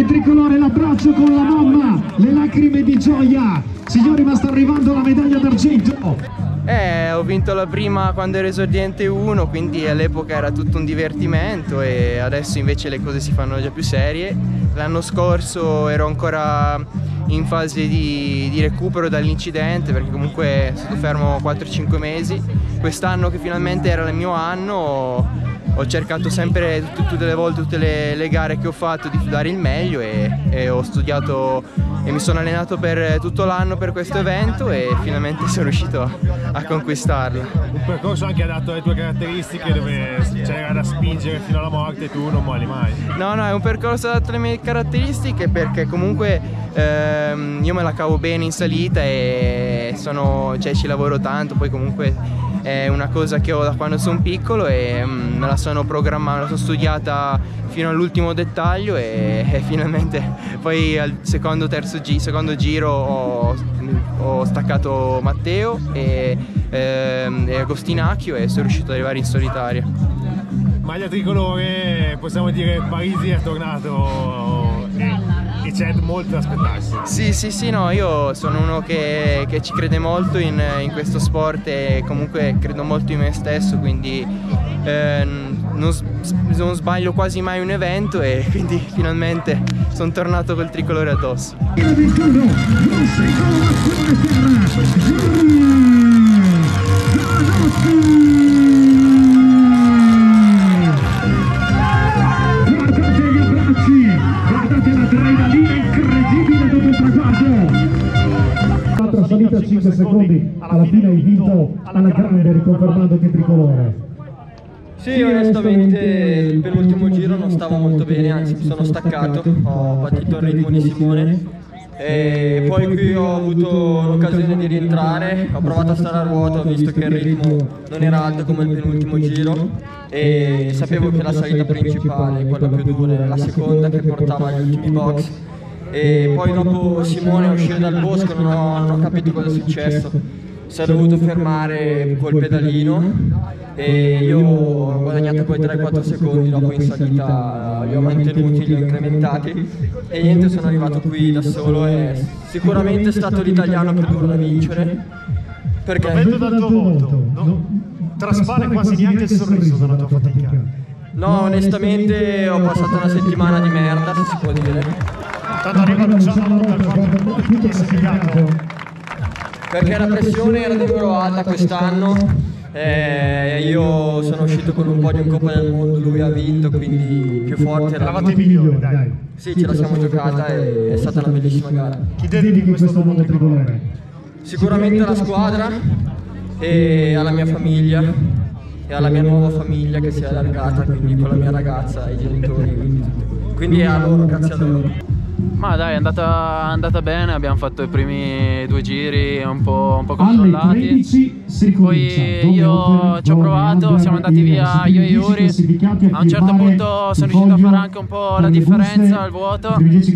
del tricolore, l'abbraccio con la mamma, le lacrime di gioia. Signori, ma sta arrivando la medaglia d'argento. Ho vinto la prima quando ero esordiente 1, quindi all'epoca era tutto un divertimento e adesso invece le cose si fanno già più serie. L'anno scorso ero ancora in fase di recupero dall'incidente, perché comunque sono stato fermo 4-5 mesi. Quest'anno che finalmente era il mio anno ho cercato sempre tutte le volte, tutte le gare che ho fatto, di dare il meglio e ho studiato e mi sono allenato per tutto l'anno per questo evento e finalmente sono riuscito a conquistarlo. Un percorso anche adatto alle tue caratteristiche, dove c'era da spingere fino alla morte e tu non molli mai. No, è un percorso adatto alle mie caratteristiche, perché comunque io me la cavo bene in salita e ci lavoro tanto, poi comunque è una cosa che ho da quando sono piccolo e me la sono programmata, me la sono studiata fino all'ultimo dettaglio e finalmente poi al secondo giro ho staccato Matteo e Agostinacchio e sono riuscito ad arrivare in solitaria. Maglia tricolore, possiamo dire Parisi è tornato e c'è molto da aspettarsi. Sì, no, io sono uno che ci crede molto in questo sport e comunque credo molto in me stesso, quindi non sbaglio quasi mai un evento e quindi finalmente sono tornato col tricolore addosso. Salita 5 secondi, alla fine hai vinto alla grande, riconfermando che tricolore. Sì, onestamente il penultimo giro non stavo molto bene, anzi mi sono staccato, ho partito il ritmo di Simone e poi qui ho avuto l'occasione di rientrare, ho provato a stare a ruota, ho visto che il ritmo non era alto come il penultimo giro e sapevo che la salita principale, quella più dura, era la seconda che portava agli ultimi box. E poi dopo Simone uscire dal bosco non ho capito cosa è successo, si è dovuto fermare col pedalino e io ho guadagnato poi 3-4 secondi dopo in salita, li ho mantenuti, li ho incrementati e niente, sono arrivato qui da solo e sicuramente è stato l'italiano più duro da vincere, perché lo vedo dal tuo volto, non traspare quasi neanche il sorriso dalla tua fatica. No, onestamente ho passato una settimana di merda, se si può dire. Tanto arriva Luciano per quanto molto classificato. Perché la pressione era davvero alta quest'anno, io sono uscito con un podio in Coppa del Mondo, lui ha vinto, quindi più forte era. Eravate migliori, dai. Sì, ce la siamo giocata e è stata una bellissima gara. Chi dedichi questo mondo tricolore? Sicuramente alla squadra e alla mia famiglia e alla mia nuova famiglia che si è allargata, quindi con la mia ragazza e i genitori, quindi a loro, grazie a loro. Ma dai, è andata bene, abbiamo fatto i primi 2 giri un po' controllati. Poi io ci ho provato, siamo andati via io e Yuri. A un certo punto sono riuscito a fare anche un po' la differenza al vuoto.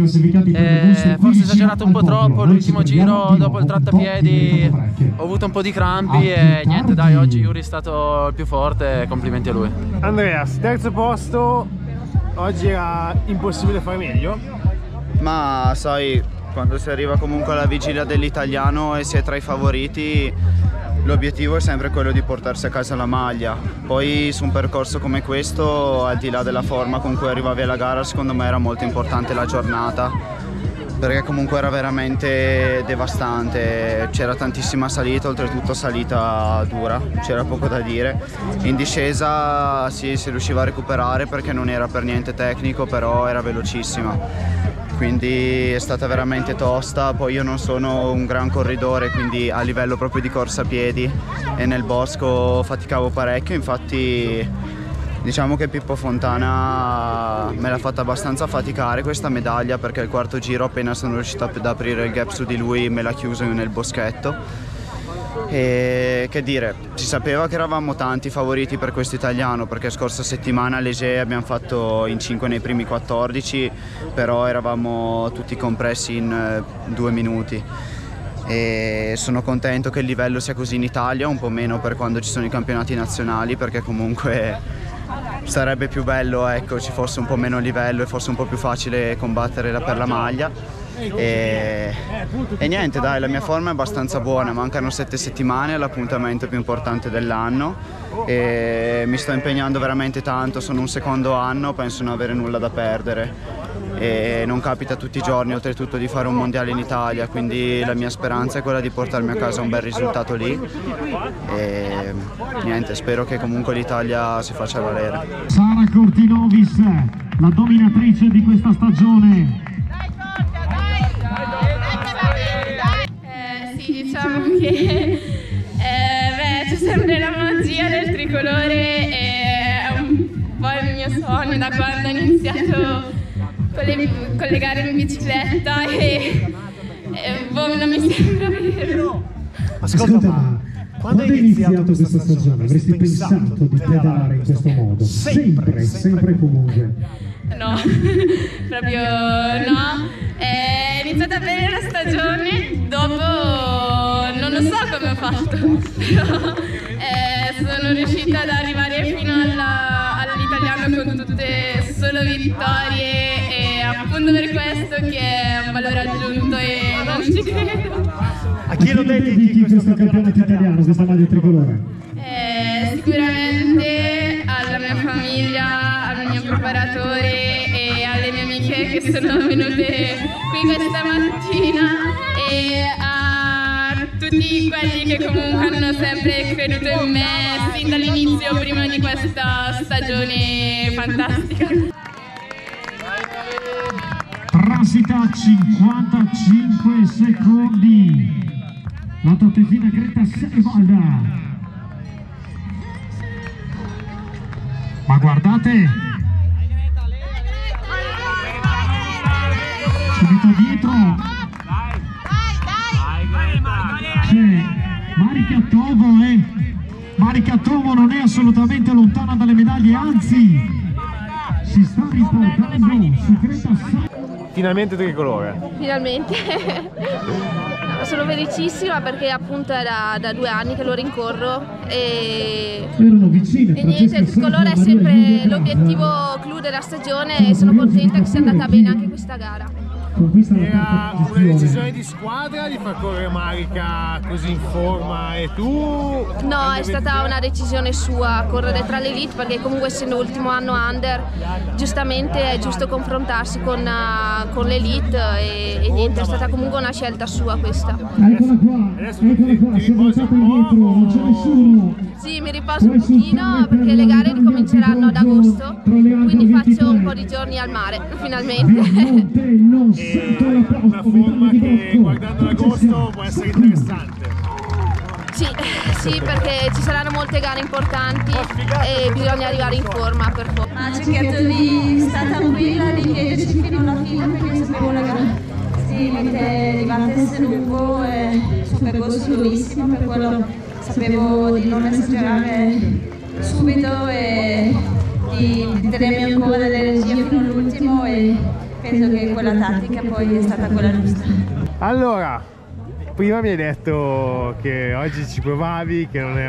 Forse esagerato un po' troppo, l'ultimo giro dopo il trattapiedi ho avuto un po' di crampi e niente, dai, oggi Yuri è stato il più forte, complimenti a lui. Andreas, terzo posto, oggi era impossibile fare meglio? Ma sai, quando si arriva comunque alla vigilia dell'italiano e si è tra i favoriti, l'obiettivo è sempre quello di portarsi a casa la maglia. Poi su un percorso come questo, al di là della forma con cui arrivavi alla gara, secondo me era molto importante la giornata, perché comunque era veramente devastante, c'era tantissima salita, oltretutto salita dura, c'era poco da dire. In discesa sì, si riusciva a recuperare perché non era per niente tecnico, però era velocissima. Quindi è stata veramente tosta, poi io non sono un gran corridore, quindi a livello proprio di corsa a piedi e nel bosco faticavo parecchio, infatti diciamo che Pippo Fontana me l'ha fatta abbastanza faticare questa medaglia, perché il quarto giro, appena sono riuscito ad aprire il gap su di lui, me l'ha chiuso nel boschetto. E che dire, si sapeva che eravamo tanti favoriti per questo italiano, perché scorsa settimana all'Egea abbiamo fatto in 5 nei primi 14, però eravamo tutti compressi in 2 minuti. E sono contento che il livello sia così in Italia, un po' meno per quando ci sono i campionati nazionali, perché comunque sarebbe più bello, ecco, ci fosse un po' meno livello e fosse un po' più facile combattere per la maglia. E niente, dai, la mia forma è abbastanza buona, mancano 7 settimane all'appuntamento più importante dell'anno e mi sto impegnando veramente tanto, sono un secondo anno, penso non avere nulla da perdere e non capita tutti i giorni oltretutto di fare un mondiale in Italia, quindi la mia speranza è quella di portarmi a casa un bel risultato lì e niente, spero che comunque l'Italia si faccia valere. Sara Cortinovis, la dominatrice di questa stagione. Sì, diciamo che c'è sempre la magia del tricolore, è un po' il mio sogno da quando ho iniziato con le gare in bicicletta e non mi sembra vero. Ascolta, ma quando hai iniziato questa stagione avresti pensato di pedalare in questo modo? Sempre, sempre comunque? No, proprio no. È iniziata bene la stagione, dopo non lo so come ho fatto, però sono riuscita ad arrivare fino all'italiano con tutte solo vittorie e appunto per questo che è un valore aggiunto e non ci credo. A chi lo dedichi questo campionato italiano, questa maglia tricolore? Sicuramente alla mia famiglia, al mio preparatore e alle mie amiche che sono venute qui questa mattina e a tutti quelli che comunque hanno sempre creduto in me sin dall'inizio, prima di questa stagione fantastica. Transita 55 secondi. La totefina Greta Senevalda. Ma guardate, subito dietro c'è Marika Tovo e Marika Tovo non è assolutamente lontana dalle medaglie, anzi si sta riportando su Greta Senevalda. Finalmente tricolore. Finalmente. No, sono felicissima perché appunto era da 2 anni che lo rincorro e niente, il tricolore è sempre l'obiettivo clou della stagione e sono contenta che sia andata bene anche questa gara. Era una decisione di squadra di far correre Marika così in forma e tu? No, è stata una decisione sua correre tra l'elite perché comunque essendo ultimo anno under giustamente è giusto confrontarsi con l'elite e niente, è stata comunque una scelta sua questa. Eccola qua, si è voltata indietro, non c'è nessuno. Sì, mi riposo un pochino perché le gare ricominceranno ad agosto, quindi faccio un po' di giorni al mare, finalmente. Una forma che guardando l'agosto può essere interessante. Sì, perché ci saranno molte gare importanti e bisogna arrivare in forma per forza. Ha cercato di stare tranquilla, di chiederci fino alla fine perché sapevo di battersi lungo e il suo percorso lunghissimo, per quello sapevo di non esagerare subito e di tenermi ancora dell'energia fino all'ultimo e penso che quella tattica poi è stata quella giusta. Allora, prima mi hai detto che oggi ci provavi, che non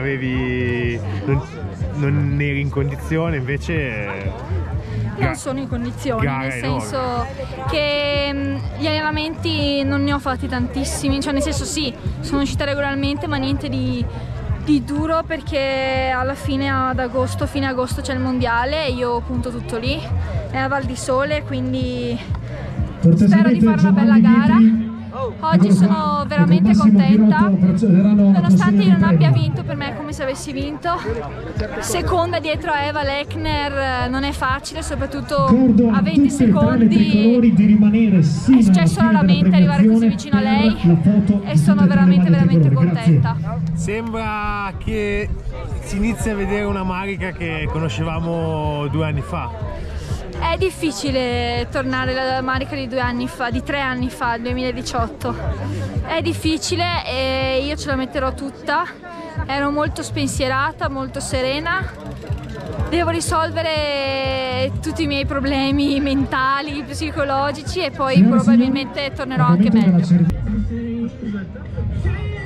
eri in condizione, invece non sono in condizioni, nel senso che gli allenamenti non ne ho fatti tantissimi, cioè nel senso sì, sono uscita regolarmente ma niente di duro perché alla fine fine agosto c'è il mondiale e io punto tutto lì, è a Val di Sole, quindi spero di fare una bella gara. Oggi sono veramente contenta, nonostante io non abbia vinto, per me è come se avessi vinto. Seconda dietro a Eva Lechner non è facile, soprattutto a 20 secondi è successo raramente arrivare così vicino a lei e sono veramente contenta. Sembra che si inizi a vedere una Marika che conoscevamo 2 anni fa. È difficile tornare alla Marika di 2 anni fa, di 3 anni fa, il 2018. È difficile e io ce la metterò tutta. Ero molto spensierata, molto serena. Devo risolvere tutti i miei problemi mentali, psicologici e poi probabilmente tornerò anche meglio.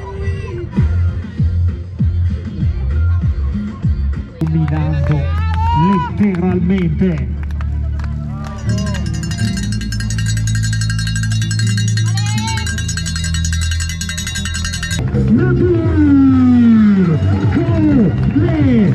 Dominando letteralmente. Nadir Colegani.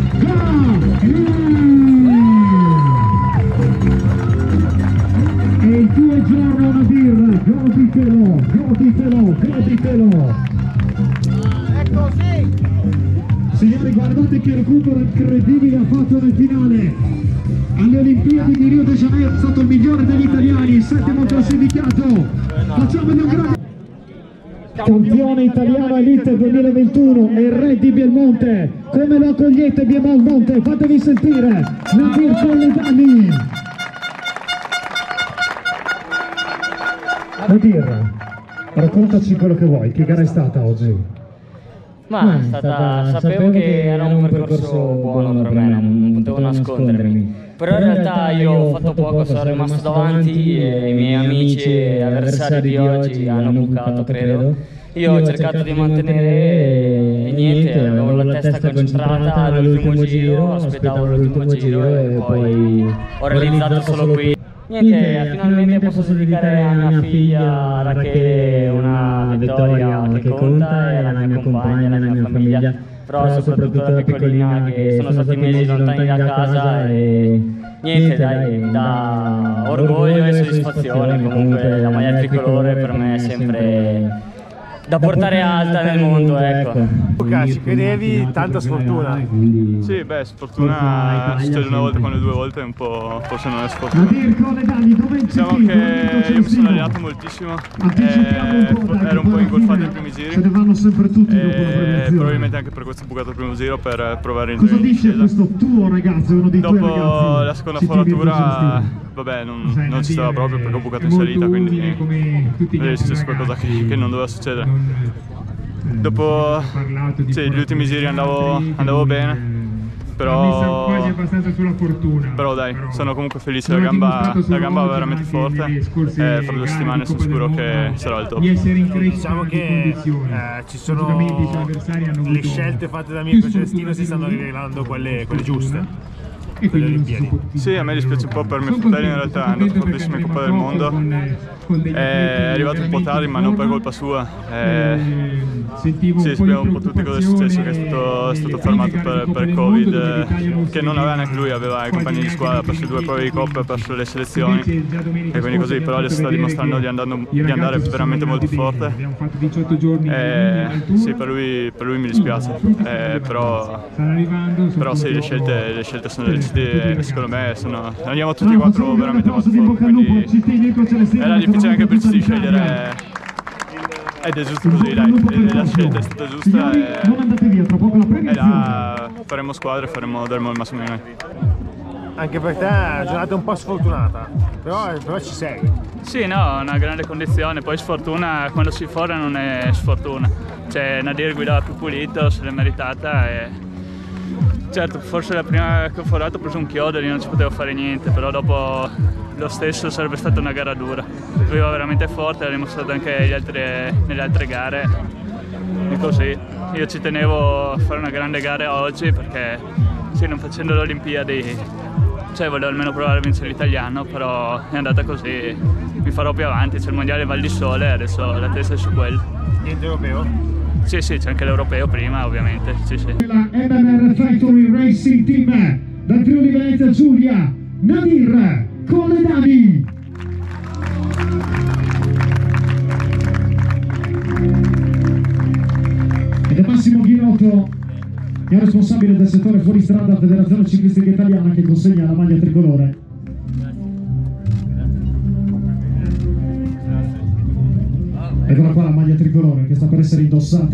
E il tuo giorno, Nadir, goditelo, goditelo, goditelo. È così. Signori, guardate che recupero incredibile ha fatto nel finale. Alle Olimpiadi di Rio de Janeiro è stato il migliore degli italiani, il settimo classificato. Facciamogli un grande... Campione italiano Elite 2021 e il re di Bielmonte. Come lo accogliete Bielmonte? Fatevi sentire. Nadir Colegani. Nadir, raccontaci quello che vuoi. Che gara è stata oggi? Ma sapevo che era un percorso buono per me, non potevo nascondermi. Però in realtà io ho fatto poco, sono rimasto davanti e i miei amici e avversari di oggi hanno bucato, credo. Io ho cercato di mantenere e niente, avevo la testa concentrata all'ultimo giro, aspettavo l'ultimo giro e poi ho realizzato solo qui. Niente, finalmente posso dedicare a mia figlia Rachele una vittoria che conta, e alla mia compagna, alla mia famiglia, però soprattutto alla piccolina che sono stati mesi lontani da casa e niente, dai, da orgoglio e soddisfazione. Comunque la maglia tricolore per me è sempre da portare alta nel mondo, ecco. Luca, ci credevi? Tanta sfortuna. Sì, beh, sfortuna succede una volta, quando due volte è un po', forse non è sfortuna. Diciamo che io mi sono allenato moltissimo, ero un po' ingolfato nei primi giri, probabilmente anche per questo ho bucato il primo giro per provare il Cosa dice questo tuo ragazzo, uno dei tuoi ragazzi? Dopo la seconda foratura, vabbè, non ci stava proprio perché ho bucato in salita, quindi è successo qualcosa che non doveva succedere. Dopo sì, gli ultimi giri andavo bene, però quasi abbastanza sulla fortuna. Però dai, sono comunque felice, la gamba va veramente forte e fra 2 settimane sono sicuro che sarà al top. Diciamo che ci sono le scelte fatte da Mirko Celestino si stanno rivelando quelle giuste. Sì, a me dispiace un po' per mio fratello, in realtà è andato fortissimo in Coppa del Mondo, è arrivato un po' tardi ma non per colpa sua. Sì, sappiamo un po' tutti cosa è successo, che è stato fermato per Covid, che non aveva neanche lui, aveva i compagni di squadra, ha perso 2 prove di Coppa, ha perso le selezioni e quindi così, però adesso sta dimostrando di andare veramente molto forte. Sì, per lui mi dispiace, però sì, le scelte sono legitime. Secondo me andiamo tutti e 4 veramente molto forti, quindi era difficile anche per ci scegliere ed è giusto così, dai, la scelta è stata giusta e là faremo squadra e daremo il massimo di noi. Anche per te è una giornata un po' sfortunata, però ci sei. Sì, no, una grande condizione, poi sfortuna quando si fora non è sfortuna, cioè Nadir guidava più pulito, se l'è meritata e... Certo, forse la prima che ho forato ho preso un chiodo e lì non ci potevo fare niente, però dopo lo stesso sarebbe stata una gara dura. Lui va veramente forte, l'ha dimostrato anche nelle altre gare e così. Io ci tenevo a fare una grande gara oggi perché sì, non facendo le Olimpiadi, cioè volevo almeno provare a vincere l'italiano, però è andata così, mi farò più avanti, c'è il mondiale Val di Sole e adesso la testa è su quello. Niente europeo? Sì, c'è anche l'europeo prima, ovviamente. Sì. La MMR Factory Racing Team dal Friuli Venezia Giulia, Nadir Colegani. Ed è Massimo Ghirotto, che è responsabile del settore fuoristrada Federazione Ciclistica Italiana, che consegna la maglia tricolore. Eccola qua la maglia tricolore che sta per essere indossata.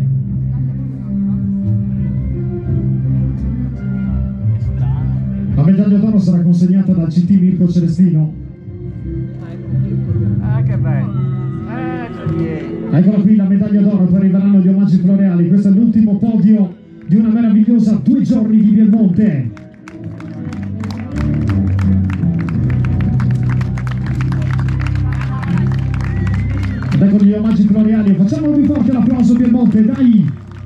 La medaglia d'oro sarà consegnata dal CT Mirko Celestino. Ah, che bello! Eccola qui la medaglia d'oro, poi arriveranno gli omaggi floreali. Questo è l'ultimo podio di una meravigliosa 2 giorni di Bielmonte. Ed ecco gli omaggi floreali, facciamo più forte l'applauso Bielmonte, dai!